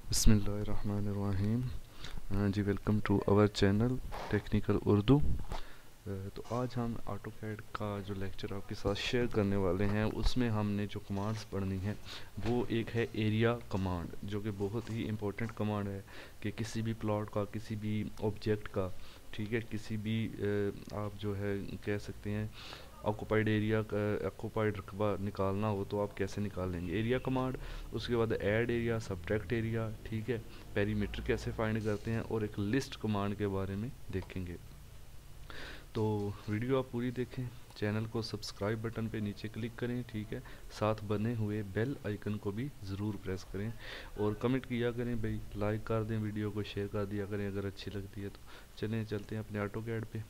बिस्मिल्लाहिर्रहमानिर्रहीम। जी welcome to our channel technical Urdu. तो आज हम ऑटोकैड का जो लेक्चर आपके साथ शेयर करने वाले हैं उसमें हमने जो कमांड्स पढ़नी है वो एक है एरिया कमांड, जो कि बहुत ही इम्पोर्टेंट कमांड है कि किसी भी प्लॉट का, किसी भी ऑब्जेक्ट का, ठीक है, किसी भी आप जो है कह सकते हैं ऑक्यूपाइड एरिया का ऑक्यूपाइड रकबा निकालना हो तो आप कैसे निकालेंगे एरिया कमांड। उसके बाद ऐड एरिया, सब्ट्रैक्ट एरिया, ठीक है, पेरीमीटर कैसे फाइंड करते हैं और एक लिस्ट कमांड के बारे में देखेंगे। तो वीडियो आप पूरी देखें, चैनल को सब्सक्राइब बटन पे नीचे क्लिक करें, ठीक है, साथ बने हुए बेल आइकन को भी ज़रूर प्रेस करें और कमेंट किया करें भाई, लाइक कर दें, वीडियो को शेयर कर दिया करें अगर अच्छी लगती है तो। चलें चलते हैं अपने ऑटोकैड पे।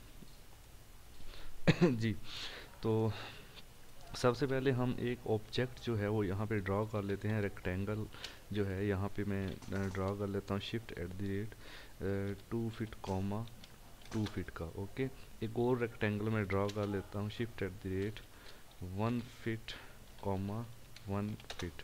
जी, तो सबसे पहले हम एक ऑब्जेक्ट जो है वो यहाँ पे ड्रा कर लेते हैं। रेक्टेंगल जो है यहाँ पे मैं ड्रा कर लेता हूँ, shift at the rate 2 feet comma 2 feet का। ओके, एक और रेक्टेंगल में ड्रा कर लेता हूँ, shift at the rate 1 feet comma 1 feet.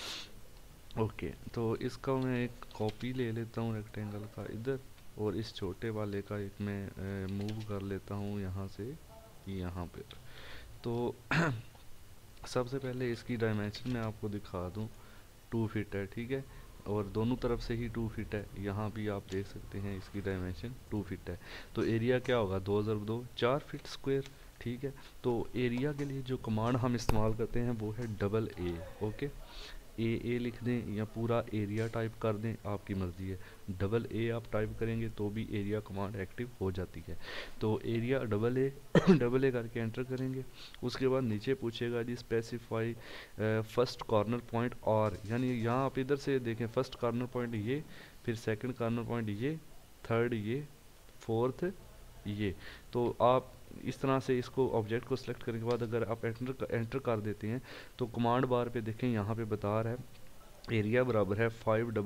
Okay, तो इसका मैं एक कॉपी ले लेता हूँ रेक्टेंगल का इधर, और इस छोटे वाले का एक मैं मूव कर लेता हूँ यहाँ से यहाँ पे। तो सबसे पहले इसकी डायमेंशन मैं आपको दिखा दूं, 2 फीट है, ठीक है, और दोनों तरफ से ही 2 फीट है। यहाँ भी आप देख सकते हैं इसकी डायमेंशन 2 फीट है। तो एरिया क्या होगा, 2 × 2 4 फीट स्क्वायर, ठीक है। तो एरिया के लिए जो कमांड हम इस्तेमाल करते हैं वो है डबल ए। ओके, ए लिख दें या पूरा एरिया टाइप कर दें, आपकी मर्ज़ी है। डबल ए आप टाइप करेंगे तो भी एरिया कमांड एक्टिव हो जाती है। तो area double A double A करके एंटर करेंगे। उसके बाद नीचे पूछेगा जी स्पेसिफाई फर्स्ट कॉर्नर पॉइंट, और यानी यहाँ आप इधर से देखें, फर्स्ट कॉर्नर पॉइंट ये, फिर सेकंड कॉर्नर पॉइंट ये, थर्ड ये, फोर्थ ये। तो आप इस तरह से इसको ऑब्जेक्ट को सिलेक्ट करने के बाद अगर आप एंटर कर देते हैं तो कमांड बार पे देखें यहाँ पे बता रहा है एरिया बराबर है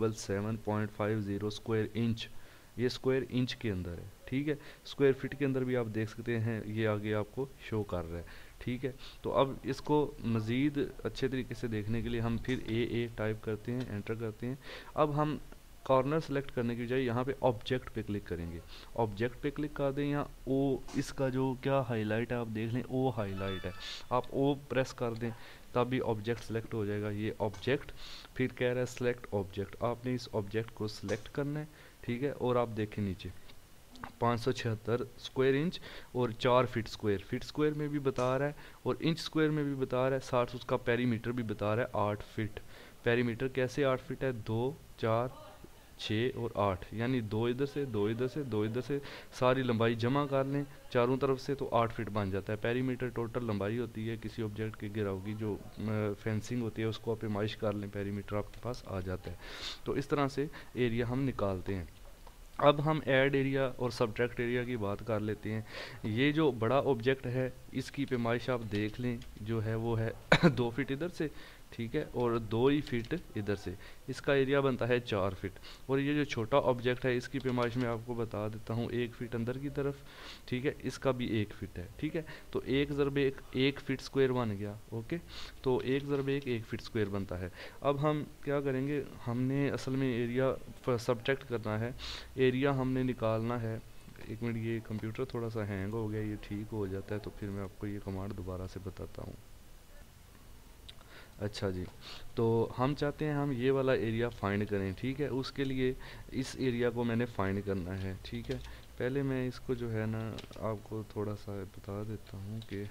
577.50 स्क्वायर इंच। ये स्क्वायर इंच के अंदर है, ठीक है। स्क्वायर फीट के अंदर भी आप देख सकते हैं, ये आगे आपको शो कर रहा है, ठीक है। तो अब इसको मज़ीद अच्छे तरीके से देखने के लिए हम फिर ए टाइप करते हैं, एंटर करते हैं। अब हम कॉर्नर सेलेक्ट करने की बजाय यहाँ पे ऑब्जेक्ट पे क्लिक करेंगे। ऑब्जेक्ट पे क्लिक कर दें, यहाँ ओ इसका जो क्या हाईलाइट है आप देख लें, ओ हाईलाइट है, आप ओ प्रेस कर दें तभी ऑब्जेक्ट सेलेक्ट हो जाएगा। ये ऑब्जेक्ट, फिर कह रहा है सेलेक्ट ऑब्जेक्ट, आपने इस ऑब्जेक्ट को सिलेक्ट करना है, ठीक है। और आप देखें नीचे 576 स्क्वायर इंच और 4 फीट स्क्वायर, फीट स्क्वायर में भी बता रहा है और इंच स्क्वायर में भी बता रहा है, साथ उसका पेरीमीटर भी बता रहा है 8 फीट। पेरीमीटर कैसे 8 फीट है, 2 4 6 और 8, यानी 2 इधर से 2 इधर से 2 इधर से, सारी लंबाई जमा कर लें चारों तरफ से तो 8 फीट बन जाता है। पेरीमीटर टोटल लंबाई होती है किसी ऑब्जेक्ट के गिराव की, जो फेंसिंग होती है उसको आप इमाइश कर लें, पेरीमीटर आपके पास आ जाता है। तो इस तरह से एरिया हम निकालते हैं। अब हम ऐड एरिया और सब्ट्रैक्ट एरिया की बात कर लेते हैं। ये जो बड़ा ऑब्जेक्ट है इसकी पैमाइश आप देख लें, जो है वो है 2 फीट इधर से, ठीक है, और 2 ही फीट इधर से, इसका एरिया बनता है 4 फीट। और ये जो छोटा ऑब्जेक्ट है इसकी पैमाइश मैं आपको बता देता हूँ, 1 फीट अंदर की तरफ, ठीक है, इसका भी 1 फीट है, ठीक है। तो 1 × 1 1 फीट स्क्वायर बन गया। ओके, तो 1 × 1 1 फीट स्क्वायर बनता है। अब हम क्या करेंगे, हमने असल में एरिया सब्ट्रैक्ट करना है, एरिया हमने निकालना है। एक मिनट, ये कंप्यूटर थोड़ा सा हैंग हो गया, ये ठीक हो जाता है तो फिर मैं आपको ये कमांड दोबारा से बताता हूँ। अच्छा जी, तो हम चाहते हैं हम ये वाला एरिया फाइंड करें, ठीक है। उसके लिए इस एरिया को मैंने फाइंड करना है, ठीक है। पहले मैं इसको जो है ना आपको थोड़ा सा बता देता हूँ कि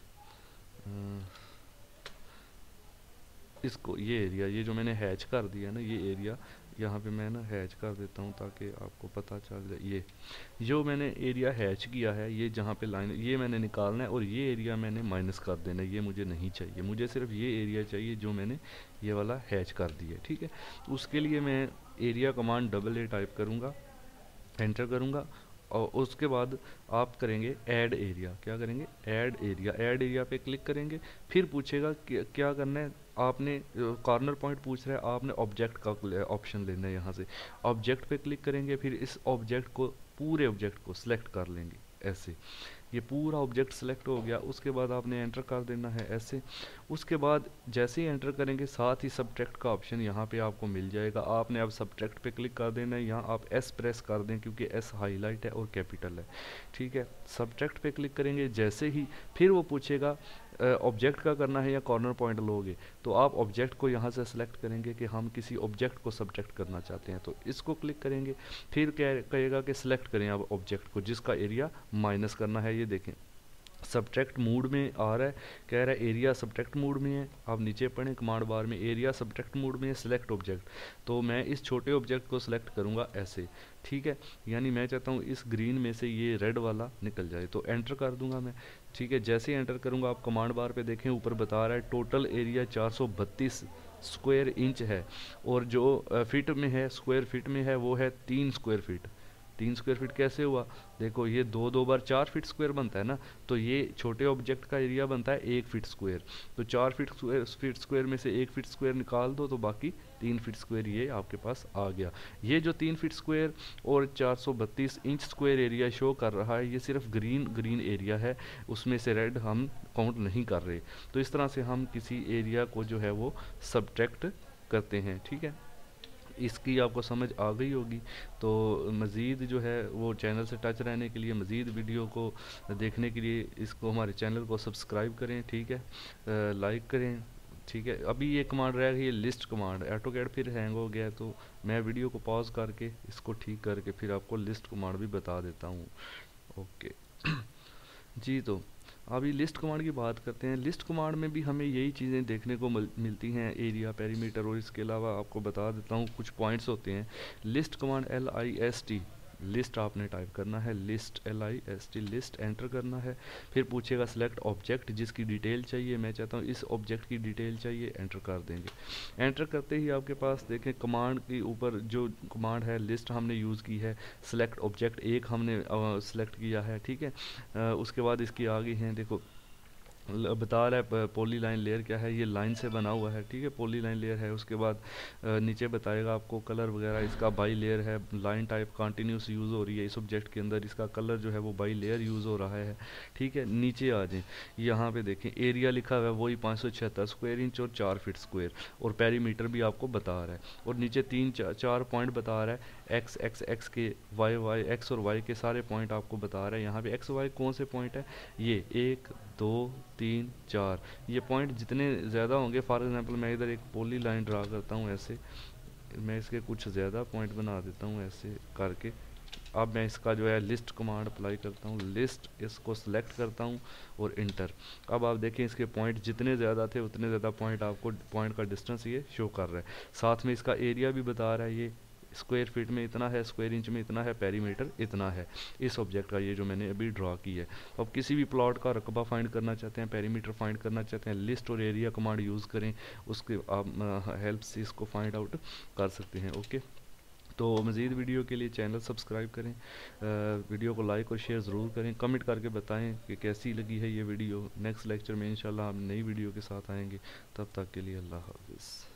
इसको ये एरिया, ये जो मैंने हैच कर दिया ना, ये एरिया यहाँ पे मैं ना हैच कर देता हूँ ताकि आपको पता चल जाए। ये जो मैंने एरिया हैच किया है, ये जहाँ पे लाइन, ये मैंने निकालना है और ये एरिया मैंने माइनस कर देना है, ये मुझे नहीं चाहिए, मुझे सिर्फ ये एरिया चाहिए जो मैंने ये वाला हैच कर दिया, ठीक है। तो उसके लिए मैं area command double A type करूँगा, एंटर करूँगा, और उसके बाद आप करेंगे ऐड एरिया। क्या करेंगे, ऐड एरिया। ऐड एरिया पे क्लिक करेंगे, फिर पूछेगा क्या करना है, आपने कॉर्नर पॉइंट पूछ रहा है, आपने ऑब्जेक्ट का ऑप्शन लेना है। यहाँ से ऑब्जेक्ट पे क्लिक करेंगे, फिर इस ऑब्जेक्ट को, पूरे ऑब्जेक्ट को सिलेक्ट कर लेंगे ऐसे। ये पूरा ऑब्जेक्ट सेलेक्ट हो गया। उसके बाद आपने एंटर कर देना है ऐसे। उसके बाद जैसे ही एंटर करेंगे साथ ही सब्ट्रैक्ट का ऑप्शन यहाँ पे आपको मिल जाएगा। आपने अब सब्ट्रैक्ट पे क्लिक कर देना है, यहाँ आप एस प्रेस कर दें क्योंकि एस हाईलाइट है और कैपिटल है, ठीक है। सब्ट्रैक्ट पे क्लिक करेंगे जैसे ही, फिर वो पूछेगा ऑब्जेक्ट का करना है या कॉर्नर पॉइंट लोगे, तो आप ऑब्जेक्ट को यहाँ से सेलेक्ट करेंगे कि हम किसी ऑब्जेक्ट को सब्ट्रैक्ट करना चाहते हैं, तो इसको क्लिक करेंगे। फिर कहेगा कि सिलेक्ट करें आप ऑब्जेक्ट को जिसका एरिया माइनस करना है। ये देखें सब्ट्रैक्ट मोड में आ रहा है, कह रहा है एरिया सब्ट्रैक्ट मोड में है। आप नीचे पढ़ें कमांड बार में, एरिया सब्ट्रैक्ट मोड में है, सिलेक्ट ऑब्जेक्ट। तो मैं इस छोटे ऑब्जेक्ट को सिलेक्ट करूंगा ऐसे, ठीक है। यानी मैं चाहता हूँ इस ग्रीन में से ये रेड वाला निकल जाए, तो एंटर कर दूंगा मैं, ठीक है। जैसे ही एंटर करूंगा आप कमांड बार पे देखें ऊपर बता रहा है टोटल एरिया 432 स्क्वायर इंच है, और जो फीट में है, स्क्वायर फीट में है, वो है 3 स्क्वायर फीट। 3 स्क्वायर फीट कैसे हुआ, देखो ये दो दो बार 4 फीट स्क्वायर बनता है ना, तो ये छोटे ऑब्जेक्ट का एरिया बनता है 1 फीट स्क्वायर। तो 4 फीट स्क्वायर में से 1 फीट स्क्वायर निकाल दो तो बाकी 3 फीट स्क्वायर ये आपके पास आ गया। ये जो 3 फीट स्क्वायर और 432 इंच स्क्वायर एरिया शो कर रहा है, ये सिर्फ ग्रीन एरिया है, उसमें से रेड हम काउंट नहीं कर रहे। तो इस तरह से हम किसी एरिया को जो है वो सब्ट्रैक्ट करते हैं, ठीक है। इसकी आपको समझ आ गई होगी। तो मज़ीद जो है वो चैनल से टच रहने के लिए, मज़ीद वीडियो को देखने के लिए इसको हमारे चैनल को सब्सक्राइब करें, ठीक है, लाइक करें, ठीक है। अभी ये कमांड रह गई है लिस्ट कमांड, ऑटोकैड फिर हैंग हो गया है, तो मैं वीडियो को पॉज करके इसको ठीक करके फिर आपको लिस्ट कमांड भी बता देता हूँ। ओके जी, तो अभी लिस्ट कमांड की बात करते हैं। लिस्ट कमांड में भी हमें यही चीज़ें देखने को मिलती हैं, एरिया, पेरीमीटर, और इसके अलावा आपको बता देता हूँ कुछ पॉइंट्स होते हैं। लिस्ट कमांड LIST, लिस्ट आपने टाइप करना है, लिस्ट LIST, लिस्ट एंटर करना है। फिर पूछेगा सेलेक्ट ऑब्जेक्ट जिसकी डिटेल चाहिए, मैं चाहता हूँ इस ऑब्जेक्ट की डिटेल चाहिए, एंटर कर देंगे। एंटर करते ही आपके पास देखें कमांड के ऊपर जो कमांड है लिस्ट हमने यूज़ की है, सेलेक्ट ऑब्जेक्ट एक हमने सेलेक्ट किया है, ठीक है। उसके बाद इसकी आगे हैं देखो बता रहा है पॉली लाइन लेयर क्या है, ये लाइन से बना हुआ है, ठीक है, पॉली लाइन लेयर है। उसके बाद नीचे बताएगा आपको कलर वगैरह, इसका बाई लेयर है, लाइन टाइप कंटिन्यूस यूज़ हो रही है इस ऑब्जेक्ट के अंदर, इसका कलर जो है वो बाई लेयर यूज़ हो रहा है, ठीक है। नीचे आ जाए, यहाँ पे देखें एरिया लिखा हुआ है वही 576 स्क्वायर इंच और 4 फीट स्क्वायर, और पेरीमीटर भी आपको बता रहा है, और नीचे 3-4 पॉइंट बता रहा है, एक्स के, वाई एक्स और वाई के सारे पॉइंट आपको बता रहा है। यहाँ पे एक्स वाई कौन से पॉइंट है, ये 1 2 3 4, ये पॉइंट जितने ज़्यादा होंगे, फॉर एग्जांपल मैं इधर एक पॉली लाइन ड्रा करता हूँ ऐसे, मैं इसके कुछ ज़्यादा पॉइंट बना देता हूँ ऐसे करके। अब मैं इसका जो है लिस्ट कमांड अप्लाई करता हूँ, लिस्ट, इसको सिलेक्ट करता हूँ और इंटर। अब आप देखें इसके पॉइंट जितने ज़्यादा थे उतने ज़्यादा पॉइंट आपको, पॉइंट का डिस्टेंस ये शो कर रहा है। साथ में इसका एरिया भी बता रहा है, ये स्क्वायर फीट में इतना है, स्क्वायर इंच में इतना है, पेरीमीटर इतना है इस ऑब्जेक्ट का, ये जो मैंने अभी ड्रा की है। अब किसी भी प्लॉट का रकबा फाइंड करना चाहते हैं, पेरीमीटर फाइंड करना चाहते हैं, लिस्ट और एरिया कमांड यूज़ करें, उसके आप हेल्प से इसको फाइंड आउट कर सकते हैं। ओके, तो मज़ीद वीडियो के लिए चैनल सब्सक्राइब करें, वीडियो को लाइक और शेयर ज़रूर करें, कमेंट करके बताएं कि कैसी लगी है ये वीडियो। नेक्स्ट लेक्चर में इंशाल्लाह हम नई वीडियो के साथ आएंगे, तब तक के लिए अल्लाह हाफ़िज़।